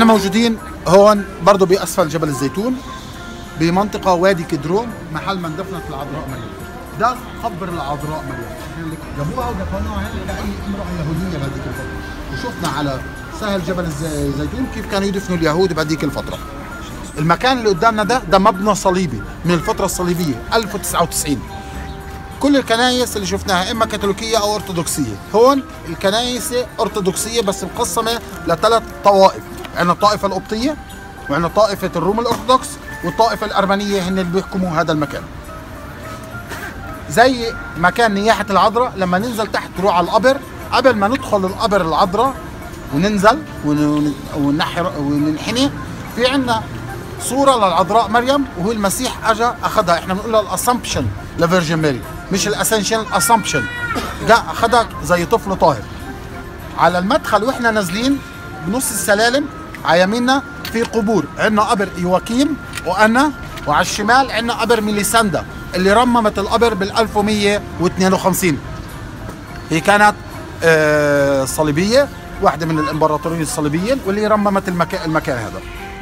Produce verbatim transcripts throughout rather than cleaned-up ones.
احنا موجودين هون برضه باسفل جبل الزيتون بمنطقه وادي كدرون، محل من دفنت العذراء مريم. ده قبر العذراء مريم، جابوها ودفنوها هنا لاي امراه يهوديه بهذيك الفتره. وشفنا على سهل جبل الزيتون كيف كانوا يدفنوا اليهود بهذيك الفتره. المكان اللي قدامنا ده ده مبنى صليبي من الفتره الصليبيه ألف وتسعة وتسعين. كل الكنايس اللي شفناها اما كاثوليكيه او ارثوذكسيه. هون الكنايس ارثوذكسيه بس مقسمه لثلاث طوائف، عندنا الطائفه القبطيه وعندنا طائفه الروم الارثوذكس والطائفه الارمنيه هن اللي بيحكموا هذا المكان. زي مكان نياحه العذراء، لما ننزل تحت نروح على القبر، قبل ما ندخل القبر العذراء وننزل وننحر وننحني، في عندنا صوره للعذراء مريم وهو المسيح اجى اخذها، احنا بنقول لها الاسامبشن لفيرجن ماري، مش الاسنشن، الاسامبشن. جاء اخذها زي طفل طاهر. على المدخل واحنا نازلين بنص السلالم على يميننا في قبور، عندنا قبر يواكيم وانا، وعلى الشمال عندنا قبر ميليساندا اللي رممت القبر بال ألف ومئة واثنين وخمسين. هي كانت آه صليبيه، واحده من الامبراطوريه الصليبيين، واللي رممت المكان المكان هذا.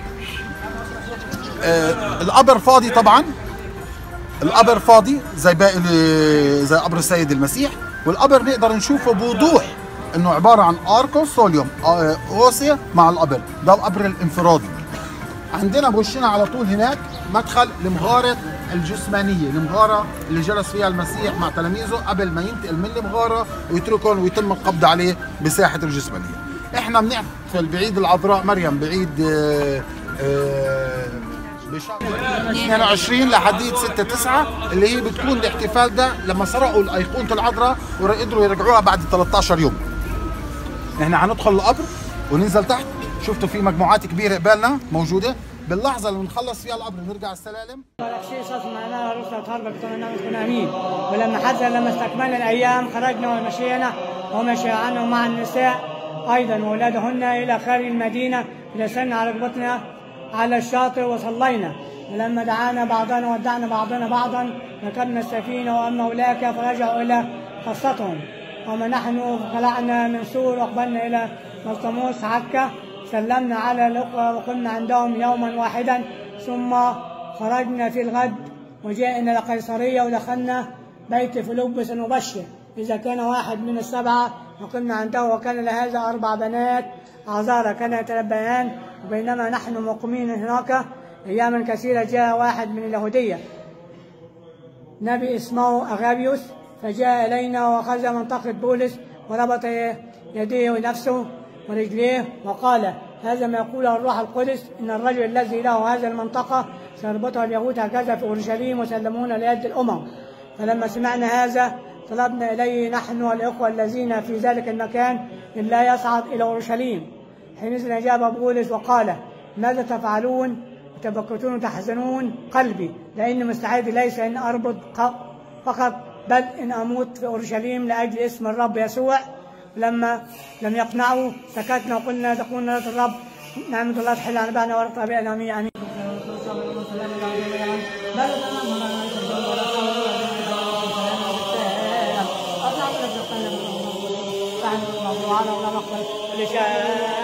آه القبر فاضي طبعا، القبر فاضي زي باقي زي قبر السيد المسيح، والقبر نقدر نشوفه بوضوح انه عباره عن اركو سوليوم اوسيا مع القبر، ده القبر الانفرادي. عندنا بوشنا على طول هناك مدخل لمغاره الجسمانيه، المغاره اللي جلس فيها المسيح مع تلاميذه قبل ما ينتقل من المغاره ويتركهم ويتم القبض عليه بساحه الجسمانيه. احنا بنحتفل بعيد العذراء مريم بعيد آآ آآ بشهر اثنين وعشرين لحديد ستة تسعة، اللي هي بتكون الاحتفال ده لما سرقوا ايقونه العذراء وقدروا يرجعوها بعد ثلاثة عشر يوم. احنا هندخل القبر وننزل تحت، شفتوا في مجموعات كبيره قبالنا موجوده، باللحظه اللي بنخلص فيها القبر نرجع السلالم. شيء صار معنا رسل هربك تكون امين، ولما حتى لما استكملنا الايام خرجنا ومشينا ومشى عنه مع النساء ايضا واولادهن الى خارج المدينه، جلسنا على ركبتنا على الشاطئ وصلينا، ولما دعانا بعضنا ودعنا بعضنا بعضا ركبنا السفينه، واما اولئك فرجعوا الى خاصتهم، وما نحن خلعنا من سور واقبلنا الى ملطموس عكا، سلمنا على الاخوه وقمنا عندهم يوما واحدا، ثم خرجنا في الغد وجاءنا الى قيصريه ودخلنا بيت فيلبس المبشر اذا كان واحد من السبعه، وقمنا عنده وكان لهذا اربع بنات عذارى كان يتلبيان. وبينما نحن مقيمين هناك اياما كثيره جاء واحد من اليهوديه نبي اسمه اغابيوس، فجاء الينا واخذ منطقه بولس وربط يديه ونفسه ورجليه وقال: هذا ما يقوله الروح القدس، ان الرجل الذي له هذه المنطقه سيربطها اليهود هكذا في اورشليم وسلمون ليد الامم. فلما سمعنا هذا طلبنا اليه نحن والاخوه الذين في ذلك المكان ان لا يصعد الى اورشليم. حينئذ اجاب بولس وقال: ماذا تفعلون وتبكتون وتحزنون قلبي، لاني مستعد ليس ان اربط فقط بل ان اموت في اورشليم لاجل اسم الرب يسوع. لما لم يقنعوا سكتنا وقلنا: تكون نعمة الرب نعمة الله تحل على بعضنا ورق طبيعنا امين امين. وعلى الله نقبل كل شيء.